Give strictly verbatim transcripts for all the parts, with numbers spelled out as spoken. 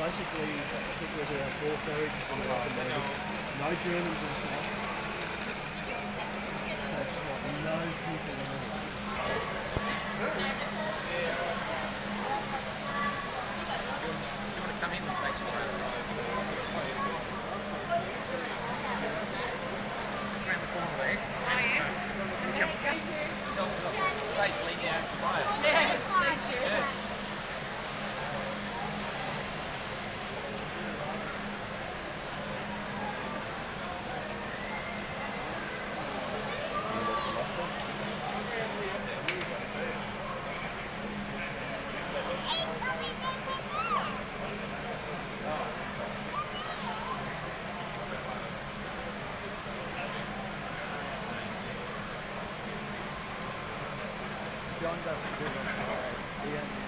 basically, I think there's around four carriages in there. No Germans inside. That's like no people in it. Come in and take some around the corner there. Oh yeah? Safely now. Yeah, thank you. John doesn't do it. He only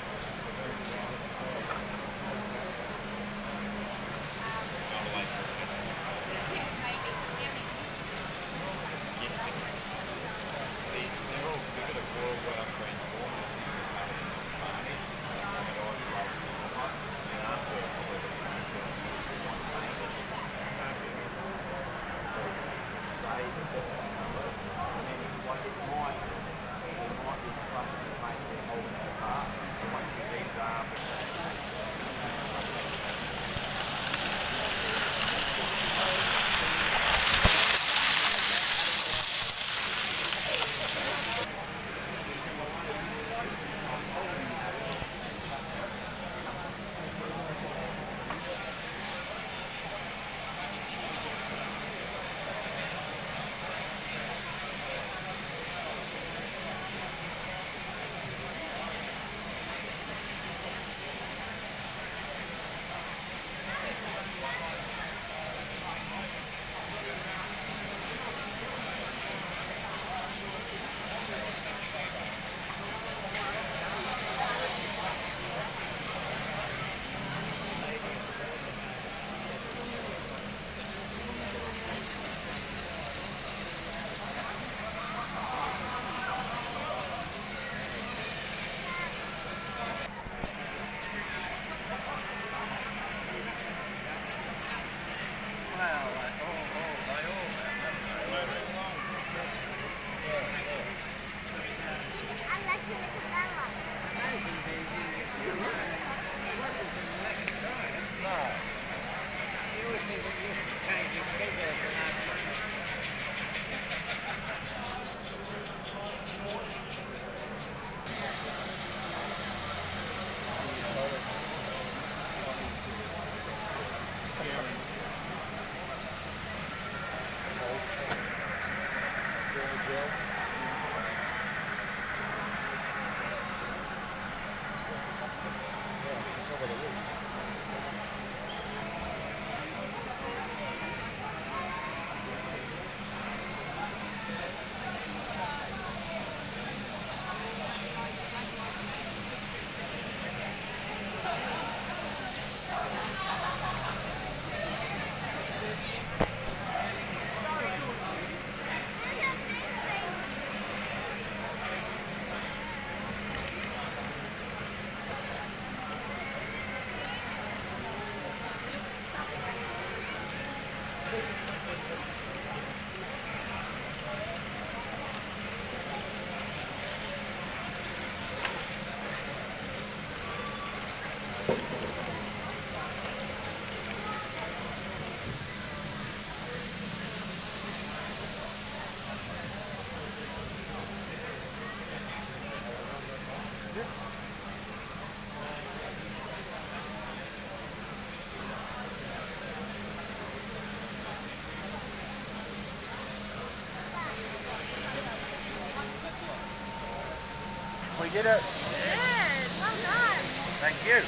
We did it. Good, well done. Thank you.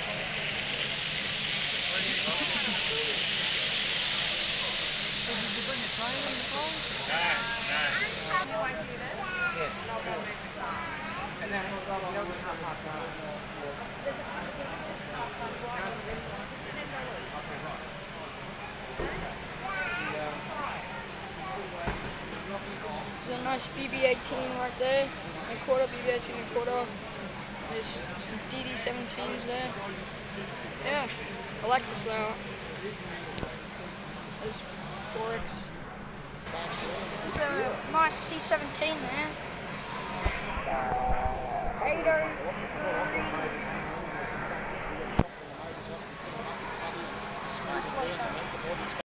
Did you bring your train in the phone? No, no. You won't do this? Yes, of course. And then we'll go the other car park. There's a nice B B eighteen right there, and quarter B B eighteen and quarter. There's D D seventeens there. Yeah. I like the slow. There's four X. There's a nice C seventeen there. eight oh three. Nice like that.